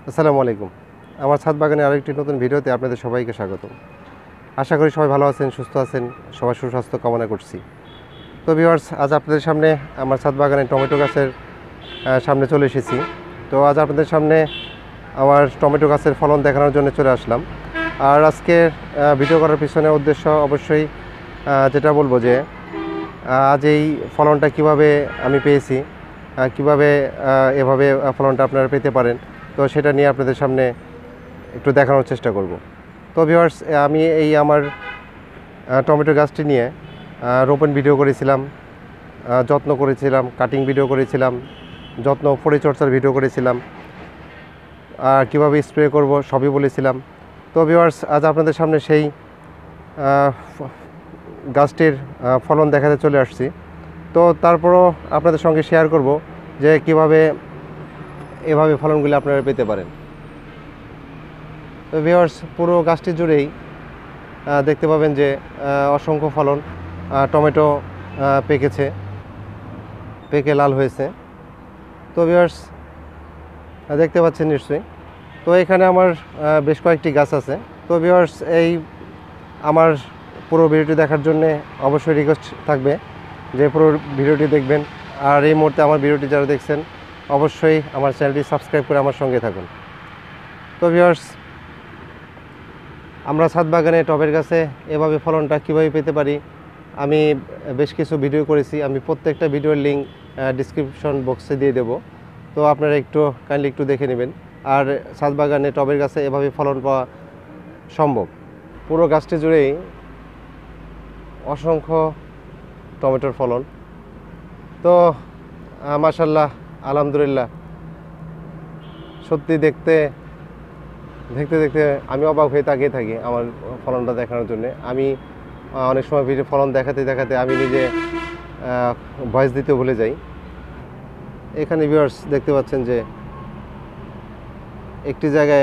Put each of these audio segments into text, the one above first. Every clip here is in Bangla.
আসসালামু আলাইকুম। আমার ছাদ বাগানের আরেকটি নতুন ভিডিওতে আপনাদের সবাইকে স্বাগত। আশা করি সবাই ভালো আছেন, সুস্থ আছেন, সবার সুস্বাস্থ্য কামনা করছি। তো ভিউয়ার্স, আজ আপনাদের সামনে আমার ছাদ বাগানের টমেটো গাছের সামনে চলে এসেছি। তো আজ আপনাদের সামনে আমার টমেটো গাছের ফলন দেখানোর জন্য চলে আসলাম। আর আজকে ভিডিও করার পিছনে উদ্দেশ্য অবশ্যই যেটা বলবো যে আজ এই ফলনটা কিভাবে আমি পেয়েছি, কিভাবে এভাবে ফলনটা আপনারা পেতে পারেন, তো সেটা নিয়ে আপনাদের সামনে একটু দেখানোর চেষ্টা করব। তো ভিউয়ার্স, আমি এই আমার টমেটো গাছটি নিয়ে রোপণ ভিডিও করেছিলাম, যত্ন করেছিলাম, কাটিং ভিডিও করেছিলাম, যত্ন পরিচর্যার ভিডিও করেছিলাম, আর কীভাবে স্প্রে করব সবই বলেছিলাম। তো ভিউয়ার্স, আজ আপনাদের সামনে সেই গাছটির ফলন দেখাতে চলে আসছি। তো তারপরও আপনাদের সঙ্গে শেয়ার করব যে কিভাবে এভাবে ফলনগুলি আপনারা পেতে পারেন। তো ভিউয়ার্স, পুরো গাছটি জুড়েই দেখতে পাবেন যে অসংখ্য ফলন, টমেটো পেকেছে, পেকে লাল হয়েছে। তো ভিউয়ার্স, দেখতে পাচ্ছেন নিশ্চয়ই। তো এখানে আমার বেশ কয়েকটি গাছ আছে। তো ভিউয়ার্স, এই আমার পুরো ভিডিওটি দেখার জন্য অবশ্যই রিকোয়েস্ট থাকবে যে পুরো ভিডিওটি দেখবেন। আর এই মুহূর্তে আমার ভিডিওটি যারা দেখছেন অবশ্যই আমার চ্যানেলটি সাবস্ক্রাইব করে আমার সঙ্গে থাকুন। তো ভিউয়ার্স, আমরা ছাদ বাগানে টবের গাছে এভাবে ফলনটা কীভাবে পেতে পারি আমি বেশ কিছু ভিডিও করেছি। আমি প্রত্যেকটা ভিডিওর লিঙ্ক ডিসক্রিপশন বক্সে দিয়ে দেব। তো আপনারা কাইন্ডলি একটু দেখে নেবেন। আর ছাদ বাগানে টবের গাছে এভাবে ফলন পাওয়া সম্ভব। পুরো গাছটি জুড়েই অসংখ্য টমেটোর ফলন। তো মাশাআল্লাহ, আলহামদুলিল্লাহ, সত্যি দেখতে দেখতে আমি অবাক হয়ে তাকিয়ে থাকি আমার ফলনটা দেখানোর জন্য। আমি অনেক সময় ভিডিও ফলন দেখাতে আমি নিজে ভয়েস দিতে ভুলে যাই। এখানে ভিউয়ার্স দেখতে পাচ্ছেন যে একটি জায়গায়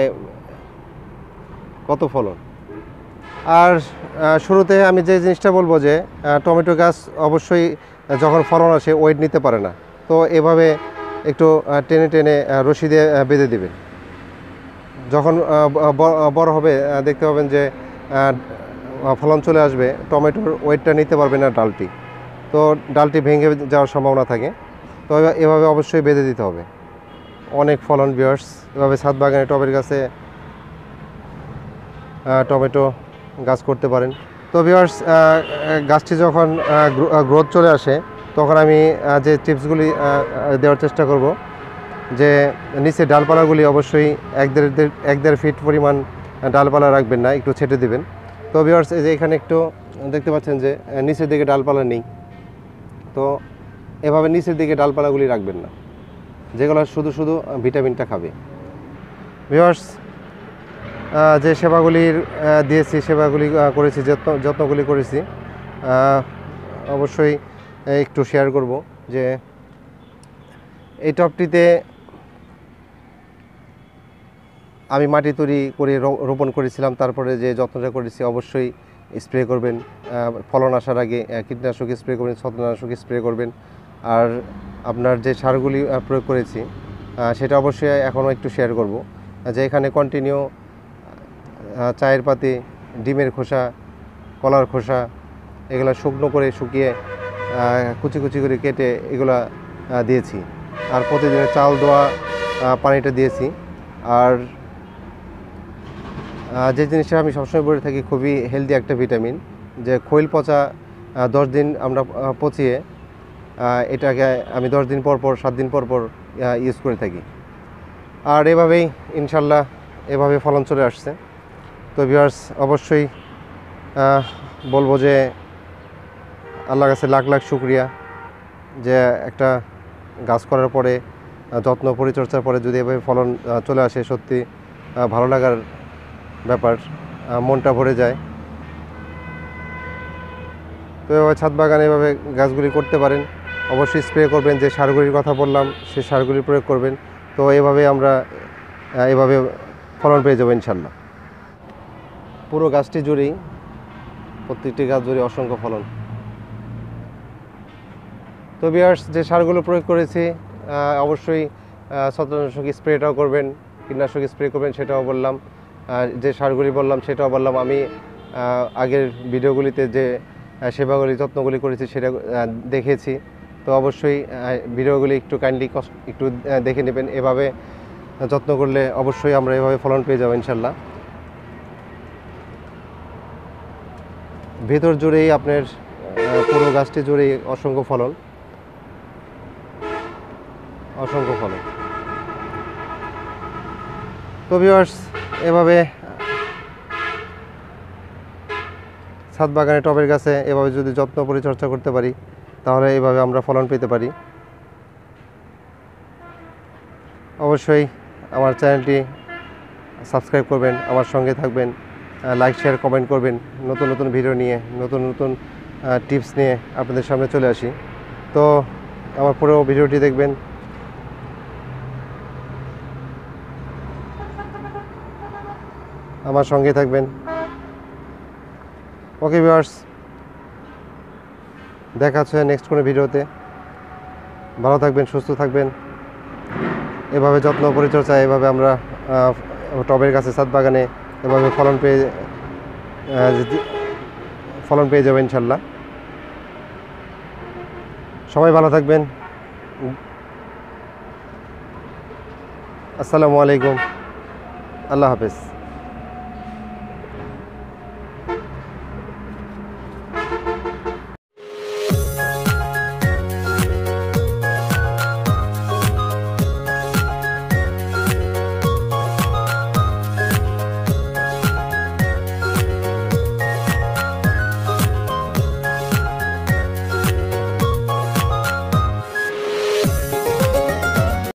কত ফলন। আর শুরুতে আমি যে জিনিসটা বলবো যে টমেটো গাছ অবশ্যই যখন ফলন আসে ওয়েট নিতে পারে না। তো এভাবে একটু টেনে রশি দিয়ে বেঁধে দেবেন। যখন বড় হবে দেখতে পাবেন যে ফলন চলে আসবে, টমেটোর ওয়েটটা নিতে পারবে না ডালটি। তো ডালটি ভেঙে যাওয়ার সম্ভাবনা থাকে। তো এভাবে অবশ্যই বেঁধে দিতে হবে। অনেক ফলন ভিউয়ার্স, এভাবে ছাদ বাগানে টবের গাছে টমেটো গাছ করতে পারেন। তো ভিউয়ার্স, গাছটি যখন গ্রোথ চলে আসে তখন আমি যে টিপসগুলি দেওয়ার চেষ্টা করব যে নিচে ডালপালাগুলি অবশ্যই এক দেড় ফিট পরিমাণ ডালপালা রাখবেন না, একটু ছেটে দেবেন। তো ভিউয়ার্স, এই যে এখানে একটু দেখতে পাচ্ছেন যে নিচের দিকে ডালপালা নেই। তো এভাবে নিচের দিকে ডালপালাগুলি রাখবেন না, যেগুলো শুধু ভিটামিনটা খাবে। ভিউয়ার্স, যে সেবাগুলির দিয়েছি, সেবাগুলি করেছি, যত্নগুলি করেছি, অবশ্যই একটু শেয়ার করব যে এই টবটিতে আমি মাটি তৈরি করে রোপণ করেছিলাম। তারপরে যে যত্নটা করেছি অবশ্যই স্প্রে করবেন। ফলন আসার আগে কীটনাশক স্প্রে করবেন, ছত্রাকনাশক স্প্রে করবেন। আর আপনার যে সারগুলি প্রয়োগ করেছি সেটা অবশ্যই এখনও একটু শেয়ার করব যে এখানে কন্টিনিউ চায়ের পাতি, ডিমের খোসা, কলার খোসা, এগুলো শুকনো করে শুকিয়ে কুচি করে কেটে এগুলা দিয়েছি। আর প্রতিদিনের চাল দেওয়া পানিটা দিয়েছি। আর যে জিনিসটা আমি সবসময় বলে থাকি, খুবই হেলদি একটা ভিটামিন, যে খৈল পচা 10 দিন আমরা পচিয়ে এটাকে আমি 10 দিন পর 7 দিন পর ইউজ করে থাকি। আর এভাবেই ইনশাল্লাহ এভাবে ফলন চলে আসছে। তো ভিউয়ার্স, অবশ্যই বলবো যে আল্লাহর কাছে লাখ শুকরিয়া যে একটা গাছ করার পরে, যত্ন পরিচর্যার পরে যদি এভাবে ফলন চলে আসে, সত্যি ভালো লাগার ব্যাপার, মনটা ভরে যায়। তো এভাবে ছাদ বাগানে এভাবে গাছগুলি করতে পারেন। অবশ্যই স্প্রে করবেন, যে সারগুলির কথা বললাম সেই সারগুলি প্রয়োগ করবেন। তো এভাবে আমরা এভাবে ফলন পেয়ে যাবো ইনশাল্লাহ। পুরো গাছটি জুড়েই, প্রত্যেকটি গাছ জুড়ে অসংখ্য ফলন। তো ভিউয়ার্স, যে সারগুলো প্রয়োগ করেছি অবশ্যই ছত্রাকনাশক স্প্রেটাও করবেন। কীটনাশক স্প্রে করবেন সেটাও বললাম, আর যে সারগুলি বললাম সেটাও বললাম। আমি আগের ভিডিওগুলিতে যে সেবাগুলি যত্নগুলি করেছি সেটা দেখেছি। তো অবশ্যই ভিডিওগুলি একটু কাইন্ডলি একটু দেখে নেবেন। এভাবে যত্ন করলে অবশ্যই আমরা এভাবে ফলন পেয়ে যাবো ইনশাল্লাহ। ভেতর জুড়েই আপনার পুরো গাছটি জুড়েই অসংখ্য ফলন, অসংখ্য ফলন। তো ভিউয়ার্স, এভাবে ছাদ বাগানে টবের গাছে এভাবে যদি যত্ন পরিচর্যা করতে পারি তাহলে এইভাবে আমরা ফলন পেতে পারি। অবশ্যই আমার চ্যানেলটি সাবস্ক্রাইব করবেন, আমার সঙ্গে থাকবেন, লাইক শেয়ার কমেন্ট করবেন। নতুন নতুন ভিডিও নিয়ে, নতুন নতুন টিপস নিয়ে আপনাদের সামনে চলে আসি। তো আমার পুরো ভিডিওটি দেখবেন। আমার সঙ্গে থাকবেন। ওকে ভিউয়ার্স, দেখা হচ্ছে নেক্সট কোনো ভিডিওতে। ভালো থাকবেন, সুস্থ থাকবেন। এভাবে যত্ন পরিচর্যা, এভাবে আমরা টবের গাছে, ছাদ বাগানে এভাবে ফলন পেয়ে যাবেন ইনশাল্লাহ। সবাই ভালো থাকবেন। আসসালামু আলাইকুম, আল্লাহ হাফেজ।